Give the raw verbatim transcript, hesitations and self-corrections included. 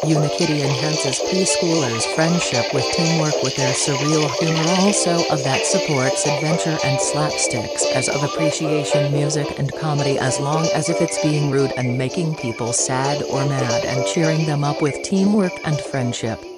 Unikitty enhances preschoolers' friendship with teamwork with their surreal humor, also of that supports adventure and slapsticks as of appreciation music and comedy, as long as if it's being rude and making people sad or mad and cheering them up with teamwork and friendship.